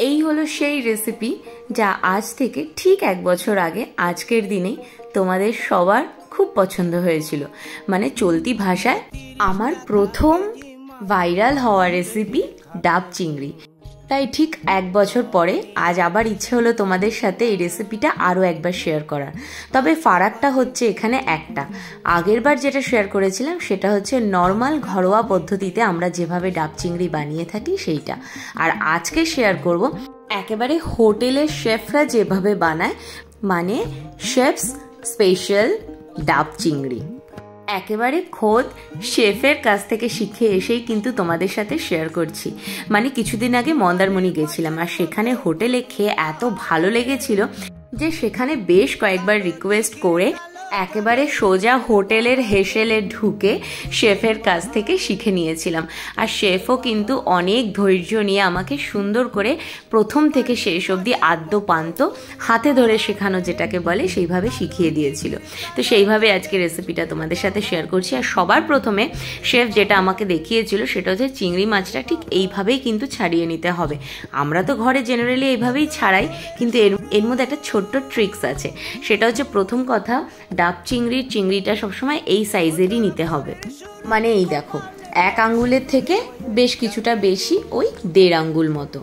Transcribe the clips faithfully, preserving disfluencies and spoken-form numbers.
এই হলো সেই রেসিপি যা আজ থেকে ঠিক এক বছর আগে আজকের দিনে তোমাদের সবার খুব পছন্দ হয়েছিল। মানে চলতি ভাষায় আমার প্রথম ভাইরাল হওয়া রেসিপি ডাব চিংড়ি। তাই ঠিক এক বছর পরে আজ আবার ইচ্ছে হলো তোমাদের সাথে এই রেসিপিটা আরও একবার শেয়ার করার। তবে ফারাকটা হচ্ছে এখানে একটা, আগের বার যেটা শেয়ার করেছিলাম সেটা হচ্ছে নর্মাল ঘরোয়া পদ্ধতিতে আমরা যেভাবে ডাব চিংড়ি বানিয়ে থাকি সেইটা, আর আজকে শেয়ার করব একেবারে হোটেলের শেফরা যেভাবে বানায়, মানে শেফস স্পেশাল ডাব চিংড়ি। একেবারে খোদ শেফের কাছ থেকে শিখে এসেই কিন্তু তোমাদের সাথে শেয়ার করছি। মানে কিছুদিন আগে মন্দারমণি গেছিলাম, আর সেখানে হোটেলে খেয়ে এত ভালো লেগেছিল যে সেখানে বেশ কয়েকবার রিকোয়েস্ট করে একেবারে সোজা হোটেলের হেসেলে ঢুকে শেফের কাছ থেকে শিখে নিয়েছিলাম। আর শেফও কিন্তু অনেক ধৈর্য নিয়ে আমাকে সুন্দর করে প্রথম থেকে শেষ অবধি আদ্য পান্ত হাতে ধরে শেখানো যেটাকে বলে সেইভাবে শিখিয়ে দিয়েছিল। তো সেইভাবে আজকে রেসিপিটা তোমাদের সাথে শেয়ার করছি। আর সবার প্রথমে শেফ যেটা আমাকে দেখিয়েছিল সেটা হচ্ছে চিংড়ি মাছটা ঠিক এইভাবেই কিন্তু ছাড়িয়ে নিতে হবে। আমরা তো ঘরে জেনারেলি এইভাবেই ছাড়াই, কিন্তু এর এর মধ্যে একটা ছোট্ট ট্রিক্স আছে। সেটা হচ্ছে প্রথম কথা, ডাব চিংড়ির চিংড়িটা সবসময় এই সাইজেরই নিতে হবে। মানে এই দেখো, এক আঙ্গুলের থেকে বেশ কিছুটা বেশি, ওই দেড় আঙ্গুল মতো।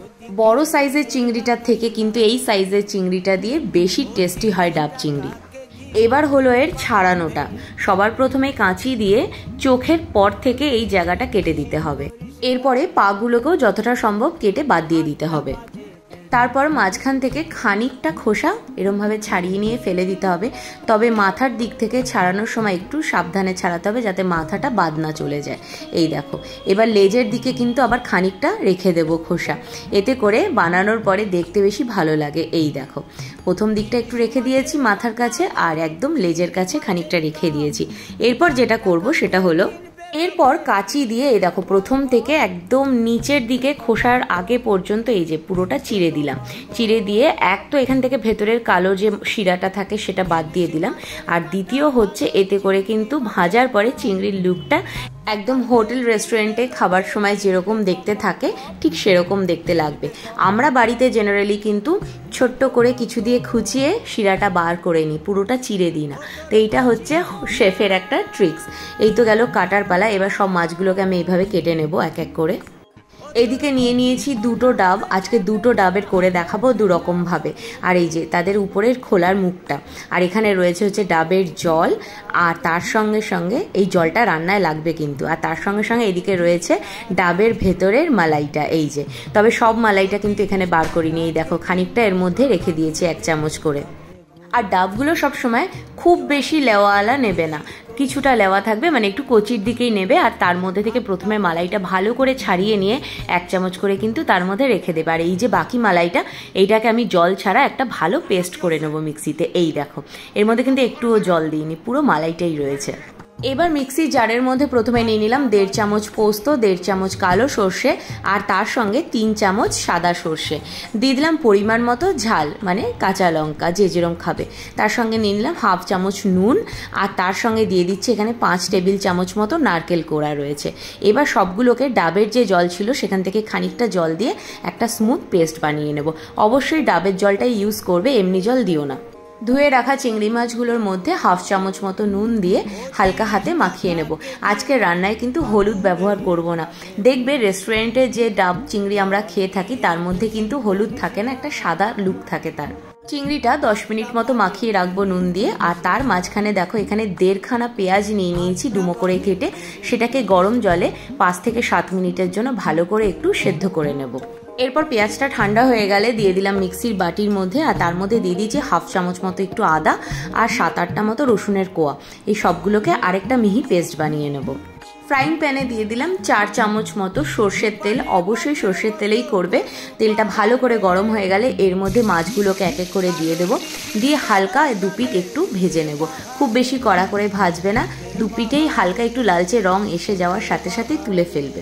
বড় সাইজের চিংড়িটার থেকে কিন্তু এই সাইজের চিংড়িটা দিয়ে বেশি টেস্টি হয় ডাব চিংড়ি। এবার হলো এর ছাড়ানোটা। সবার প্রথমে কাঁচি দিয়ে চোখের পর থেকে এই জায়গাটা কেটে দিতে হবে। এরপরে পাগুলোকেও যতটা সম্ভব কেটে বাদ দিয়ে দিতে হবে। তারপর মাঝখান থেকে খানিকটা খোসা এরমভাবে ছাড়িয়ে নিয়ে ফেলে দিতে হবে। তবে মাথার দিক থেকে ছাড়ানোর সময় একটু সাবধানে ছাড়াতে হবে যাতে মাথাটা বাদ না চলে যায়। এই দেখো, এবার লেজের দিকে কিন্তু আবার খানিকটা রেখে দেবো খোসা, এতে করে বানানোর পরে দেখতে বেশি ভালো লাগে। এই দেখো, প্রথম দিকটা একটু রেখে দিয়েছি মাথার কাছে, আর একদম লেজের কাছে খানিকটা রেখে দিয়েছি। এরপর যেটা করব সেটা হলো, এরপর কাঁচি দিয়ে এই দেখো প্রথম থেকে একদম নিচের দিকে খোসার আগে পর্যন্ত এই যে পুরোটা চিড়ে দিলাম। চিড়ে দিয়ে এক তো এখান থেকে ভেতরের কালো যে শিরাটা থাকে সেটা বাদ দিয়ে দিলাম, আর দ্বিতীয় হচ্ছে এতে করে কিন্তু ভাজার পরে চিংড়ির লুকটা একদম হোটেল রেস্টুরেন্টে খাবার সময় যেরকম দেখতে থাকে ঠিক সেরকম দেখতে লাগবে। আমরা বাড়িতে জেনারেলি কিন্তু ছোট্ট করে কিছু দিয়ে খুঁচিয়ে শিরাটা বার করে নিই, পুরোটা চিড়ে দিই না। তো এইটা হচ্ছে শেফের একটা ট্রিক্স। এই তো গেল কাটার পালা। এবার সব মাছগুলোকে আমি এইভাবে কেটে নেব এক এক করে। এদিকে নিয়ে নিয়েছি দুটো ডাব। আজকে দুটো ডাবের করে দেখাবো দু রকম ভাবে। আর এই যে তাদের উপরের খোলার মুখটা, আর এখানে রয়েছে হচ্ছে ডাবের জল, আর তার সঙ্গে সঙ্গে এই জলটা রান্নায় লাগবে কিন্তু, আর তার সঙ্গে সঙ্গে এদিকে রয়েছে ডাবের ভেতরের মালাইটা। এই যে, তবে সব মালাইটা কিন্তু এখানে বার করিনি। এই দেখো খানিকটা এর মধ্যে রেখে দিয়েছি এক চামচ করে। আর ডাবগুলো সবসময় খুব বেশি লেওয়ালা নেবে না, কিছুটা লেওয়া থাকবে, মানে একটু কচির দিকেই নেবে। আর তার মধ্যে থেকে প্রথমে মালাইটা ভালো করে ছাড়িয়ে নিয়ে এক চামচ করে কিন্তু তার মধ্যে রেখে দেবে। আর এই যে বাকি মালাইটা, এইটাকে আমি জল ছাড়া একটা ভালো পেস্ট করে নেবো মিক্সিতে। এই দেখো, এর মধ্যে কিন্তু একটুও জল দিইনি, পুরো মালাইটাই রয়েছে। এবার মিক্সির জারের মধ্যে প্রথমে নিয়ে নিলাম দেড় চামচ পোস্ত, দেড় চামচ কালো সর্ষে, আর তার সঙ্গে তিন চামচ সাদা সর্ষে। দিয়ে দিলাম পরিমাণ মতো ঝাল, মানে কাঁচা লঙ্কা যে যেরকম খাবে। তার সঙ্গে নিয়ে নিলাম হাফ চামচ নুন, আর তার সঙ্গে দিয়ে দিচ্ছি এখানে পাঁচ টেবিল চামচ মতো নারকেল কোড়া রয়েছে। এবার সবগুলোকে ডাবের যে জল ছিল সেখান থেকে খানিকটা জল দিয়ে একটা স্মুথ পেস্ট বানিয়ে নেব। অবশ্যই ডাবের জলটাই ইউজ করবে, এমনি জল দিও না। ধুয়ে রাখা চিংড়ি মাছগুলোর মধ্যে হাফ চামচ মতো নুন দিয়ে হালকা হাতে মাখিয়ে নেব। আজকে রান্নায় কিন্তু হলুদ ব্যবহার করব না। দেখবে রেস্টুরেন্টে যে ডাব চিংড়ি আমরা খেয়ে থাকি তার মধ্যে কিন্তু হলুদ থাকে না, একটা সাদা লুক থাকে তার। চিংড়িটা দশ মিনিট মতো মাখিয়ে রাখবো নুন দিয়ে। আর তার মাঝখানে দেখো এখানে দেড়খানা পেঁয়াজ নিয়ে নিয়েছি ডুমো করে কেটে, সেটাকে গরম জলে পাঁচ থেকে সাত মিনিটের জন্য ভালো করে একটু সেদ্ধ করে নেব। এরপর পেঁয়াজটা ঠান্ডা হয়ে গেলে দিয়ে দিলাম মিক্সির বাটির মধ্যে, আর তার মধ্যে দিয়ে দিয়েছি হাফ চামচ মতো একটু আদা আর সাত আটটা মতো রসুনের কোয়া। এই সবগুলোকে আরেকটা মিহি পেস্ট বানিয়ে নেব। ফ্রাইং প্যানে দিয়ে দিলাম চার চামচ মতো সর্ষের তেল। অবশ্যই সর্ষের তেলেই করবে। তেলটা ভালো করে গরম হয়ে গেলে এর মধ্যে মাছগুলোকে এক এক করে দিয়ে দেবো। দিয়ে হালকা দুপিট একটু ভেজে নেব, খুব বেশি কড়া করে ভাজবে না। দুপিটেই হালকা একটু লালচে রং এসে যাওয়ার সাথে সাথেই তুলে ফেলবে।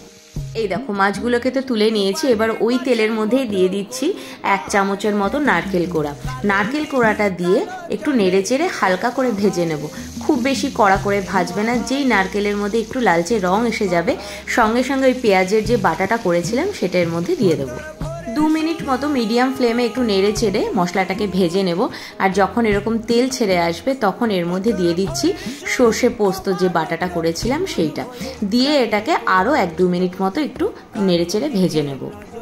এই দেখো মাছগুলোকে তো তুলে নিয়েছি। এবার ওই তেলের মধ্যেই দিয়ে দিচ্ছি এক চামচের মতো নারকেল কোড়া। নারকেল কোড়াটা দিয়ে একটু নেড়ে চেড়ে হালকা করে ভেজে নেব, খুব বেশি কড়া করে ভাজবে না। যেই নারকেলের মধ্যে একটু লালচে রং এসে যাবে, সঙ্গে সঙ্গে ওই পেঁয়াজের যে বাটাটা করেছিলাম সেটা এর মধ্যে দিয়ে দেবো। দু মতো মিডিয়াম ফ্লেমে একটু নেড়ে চেড়ে মশলাটাকে ভেজে নেব। আর যখন এরকম তেল ছেড়ে আসবে তখন এর মধ্যে দিয়ে দিচ্ছি সর্ষে পোস্ত যে বাটাটা করেছিলাম সেইটা দিয়ে এটাকে আরও এক দু মিনিট মতো একটু নেড়ে চেড়ে ভেজে নেব।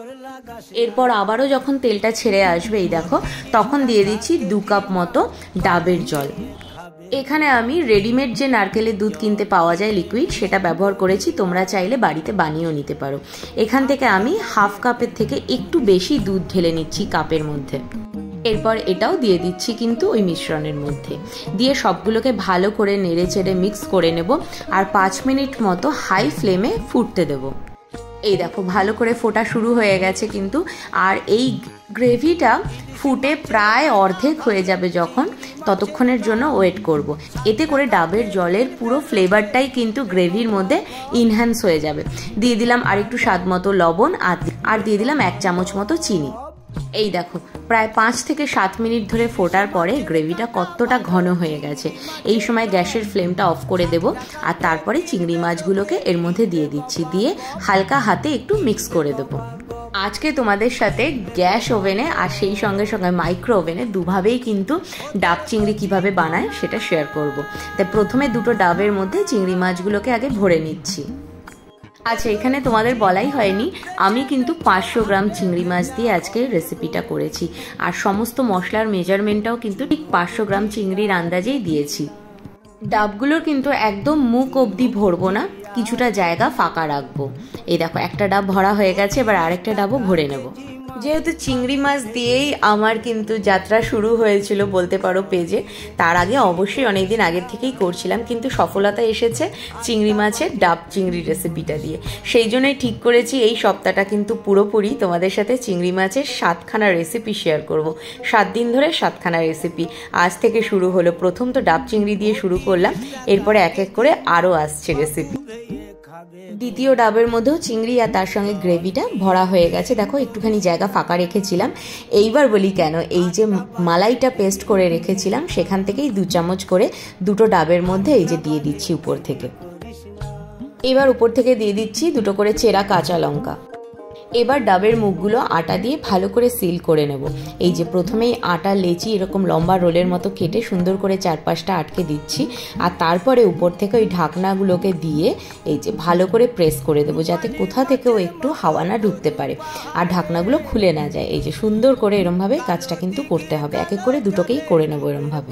এরপর আবারও যখন তেলটা ছেড়ে আসবে এই দেখো তখন দিয়ে দিচ্ছি দু কাপ মতো ডাবের জল। এখানে আমি রেডিমেড যে নারকেলের দুধ কিনতে পাওয়া যায় লিকুইড সেটা ব্যবহার করেছি, তোমরা চাইলে বাড়িতে বানিয়েও নিতে পারো। এখান থেকে আমি হাফ কাপের থেকে একটু বেশি দুধ ঢেলে নিচ্ছি কাপের মধ্যে। এরপর এটাও দিয়ে দিচ্ছি কিন্তু ওই মিশ্রণের মধ্যে, দিয়ে সবগুলোকে ভালো করে নেড়ে চেড়ে মিক্স করে নেব আর পাঁচ মিনিট মতো হাই ফ্লেমে ফুটতে দেবো। এই দেখো ভালো করে ফোটা শুরু হয়ে গেছে কিন্তু, আর এই গ্রেভিটা ফুটে প্রায় অর্ধেক হয়ে যাবে যখন, ততক্ষণের জন্য ওয়েট করব। এতে করে ডাবের জলের পুরো ফ্লেভারটাই কিন্তু গ্রেভির মধ্যে ইনহ্যান্স হয়ে যাবে। দিয়ে দিলাম আর একটু স্বাদ মতো লবণ আর দিয়ে দিলাম এক চামচ মতো চিনি। এই দেখো প্রায় পাঁচ থেকে সাত মিনিট ধরে ফোটার পরে গ্রেভিটা কতটা ঘন হয়ে গেছে। এই সময় গ্যাসের ফ্লেমটা অফ করে দেব আর তারপরে চিংড়ি মাছগুলোকে এর মধ্যে দিয়ে দিচ্ছি, দিয়ে হালকা হাতে একটু মিক্স করে দেবো। আজকে তোমাদের সাথে গ্যাস ওভেনে আর সেই সঙ্গে সঙ্গে মাইক্রো ওভেনে দুভাবেই কিন্তু ডাব চিংড়ি কিভাবে বানায় সেটা শেয়ার করব। তাই প্রথমে দুটো ডাবের মধ্যে চিংড়ি মাছগুলোকে আগে ভরে নিচ্ছি। আচ্ছা, এখানে তোমাদের বলাই হয়নি আমি কিন্তু পাঁচশো গ্রাম চিংড়ি মাছ দিয়ে আজকে রেসিপিটা করেছি, আর সমস্ত মশলার মেজারমেন্টটাও কিন্তু ঠিক পাঁচশো গ্রাম চিংড়ির আন্দাজেই দিয়েছি। ডাবগুলোর কিন্তু একদম মুখ অবধি ভরবো না, কিছুটা জায়গা ফাঁকা রাখবো। এই দেখো একটা ডাব ভরা হয়ে গেছে, এবার আরেকটা ডাবও ভরে নেব। যেহেতু চিংড়ি মাছ দিয়েই আমার কিন্তু যাত্রা শুরু হয়েছিল বলতে পারো পেজে, তার আগে অবশ্যই অনেকদিন আগের থেকেই করছিলাম, কিন্তু সফলতা এসেছে চিংড়ি মাছের ডাব চিংড়ি রেসিপিটা দিয়ে। সেই জন্যই ঠিক করেছি এই সপ্তাহটা কিন্তু পুরোপুরি তোমাদের সাথে চিংড়ি মাছের সাতখানা রেসিপি শেয়ার করব। সাত দিন ধরে সাতখানা রেসিপি আজ থেকে শুরু হলো। প্রথম তো ডাব চিংড়ি দিয়ে শুরু করলাম, এরপরে এক এক করে আরও আসছে রেসিপি। দ্বিতীয় ডাবের মধ্যেও চিংড়ি আর তার সঙ্গে গ্রেভিটা ভরা হয়ে গেছে। দেখো একটুখানি জায়গা ফাঁকা রেখেছিলাম। এইবার বলি কেন, এই যে মালাইটা পেস্ট করে রেখেছিলাম সেখান থেকেই দু চামচ করে দুটো ডাবের মধ্যে এই যে দিয়ে দিচ্ছি উপর থেকে। এবার উপর থেকে দিয়ে দিচ্ছি দুটো করে চেরা কাঁচা লঙ্কা। এবার ডাবের মুখগুলো আটা দিয়ে ভালো করে সিল করে নেব। এই যে প্রথমেই আটা লেচি এরকম লম্বা রোলের মতো কেটে সুন্দর করে চারপাশটা আটকে দিচ্ছি, আর তারপরে উপর থেকে ওই ঢাকনাগুলোকে দিয়ে এই যে ভালো করে প্রেস করে দেবো যাতে কোথা থেকেও একটু হাওয়া না ঢুকতে পারে আর ঢাকনাগুলো খুলে না যায়। এই যে সুন্দর করে এরমভাবে কাজটা কিন্তু করতে হবে, এক এক করে দুটোকেই করে নেবো এরমভাবে।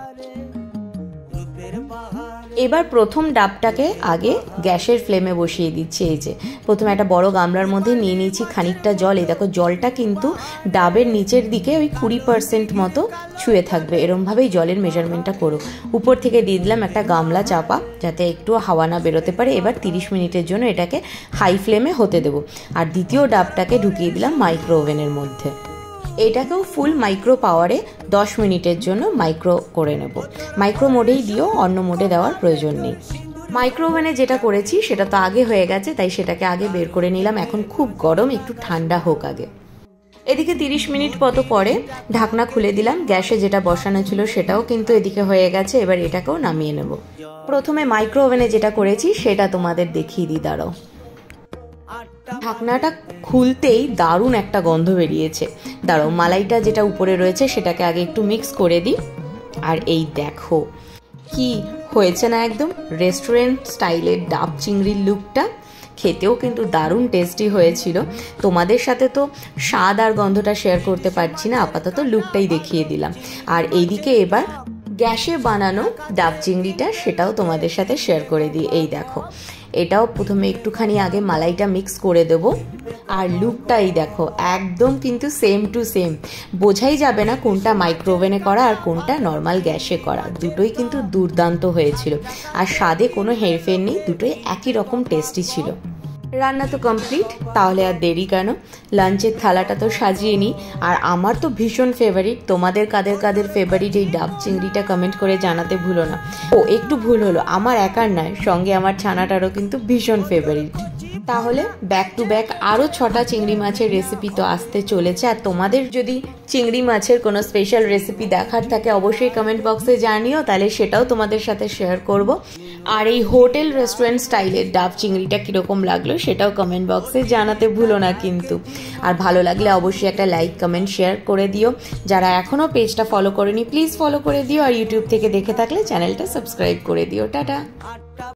এবার প্রথম ডাবটাকে আগে গ্যাসের ফ্লেমে বসিয়ে দিচ্ছি। এই যে প্রথমে একটা বড় গামলার মধ্যে নিয়ে নিয়েছি খানিকটা জল। এই দেখো জলটা কিন্তু ডাবের নিচের দিকে ওই কুড়ি পার্সেন্ট মতো ছুঁয়ে থাকবে, এরমভাবেই জলের মেজারমেন্টটা করো। উপর থেকে দিয়ে দিলাম একটা গামলা চাপা যাতে একটু হাওয়া না বেরোতে পারে। এবার তিরিশ মিনিটের জন্য এটাকে হাই ফ্লেমে হতে দেবো। আর দ্বিতীয় ডাবটাকে ঢুকিয়ে দিলাম মাইক্রো ওভেনের মধ্যে। এটাকেও ফুল মাইক্রো পাওয়ারে দশ মিনিটের জন্য মাইক্রো করে নেব। মাইক্রো মোডেই দিও, অন্য মোডে দেওয়ার প্রয়োজন নেই। মাইক্রো ওভেনে যেটা করেছি সেটা তো আগে হয়ে গেছে, তাই সেটাকে আগে বের করে নিলাম। এখন খুব গরম, একটু ঠান্ডা হোক আগে। এদিকে তিরিশ মিনিট মতো পরে ঢাকনা খুলে দিলাম। গ্যাসে যেটা বসানো ছিল সেটাও কিন্তু এদিকে হয়ে গেছে। এবার এটাকেও নামিয়ে নেব। প্রথমে মাইক্রো ওভেনে যেটা করেছি সেটা তোমাদের দেখিয়ে দিই, দাঁড়াও। ঢাকনাটা খুলতেই দারুণ একটা গন্ধ বেরিয়েছে। দাঁড়াও মালাইটা যেটা উপরে রয়েছে সেটাকে আগে একটু মিক্স করে দিই। আর এই দেখো কি হয়েছে না, একদম রেস্টুরেন্ট স্টাইলের ডাব চিংড়ির লুকটা। খেতেও কিন্তু দারুণ টেস্টি হয়েছিল। তোমাদের সাথে তো স্বাদ আর গন্ধটা শেয়ার করতে পারছি না, আপাতত লুকটাই দেখিয়ে দিলাম। আর এইদিকে এবার গ্যাসে বানানো ডাব চিংড়িটা সেটাও তোমাদের সাথে শেয়ার করে দিই। এই দেখো এটাও প্রথমে একটুখানি আগে মালাইটা মিক্স করে দেবো। আর লুকটাই দেখো একদম কিন্তু সেম টু সেম, বোঝাই যাবে না কোনটা মাইক্রো ওভেনে করা আর কোনটা নর্মাল গ্যাসে করা। দুটোই কিন্তু দুর্দান্ত হয়েছিল, আর স্বাদে কোনো হেরফের নেই, দুটোই একই রকম টেস্টি ছিল। রান্না তো কমপ্লিট, তাহলে আর দেরি কেন, লাঞ্চের থালাটা তো সাজিয়ে নিই। আর আমার তো ভীষণ ফেভারিট, তোমাদের কাদের কাদের ফেভারিট এই ডাব চিংড়িটা কমেন্ট করে জানাতে ভুলো না। ও একটু ভুল হলো, আমার একার নয়, সঙ্গে আমার ছানাটারও কিন্তু ভীষণ ফেভারিট। তাহলে ব্যাক টু ব্যাক আরও ছটা চিংড়ি মাছের রেসিপি তো আসতে চলেছে। আর তোমাদের যদি চিংড়ি মাছের কোনো স্পেশাল রেসিপি দেখার থাকে অবশ্যই কমেন্ট বক্সে জানিও, তাহলে সেটাও তোমাদের সাথে শেয়ার করব। আর এই হোটেল রেস্টুরেন্ট স্টাইলের ডাব চিংড়িটা কীরকম লাগলো সেটাও কমেন্ট বক্সে জানাতে ভুলো না কিন্তু। আর ভালো লাগলে অবশ্যই একটা লাইক কমেন্ট শেয়ার করে দিও। যারা এখনও পেজটা ফলো করেনি প্লিজ ফলো করে দিও, আর ইউটিউব থেকে দেখে থাকলে চ্যানেলটা সাবস্ক্রাইব করে দিও। টাটা।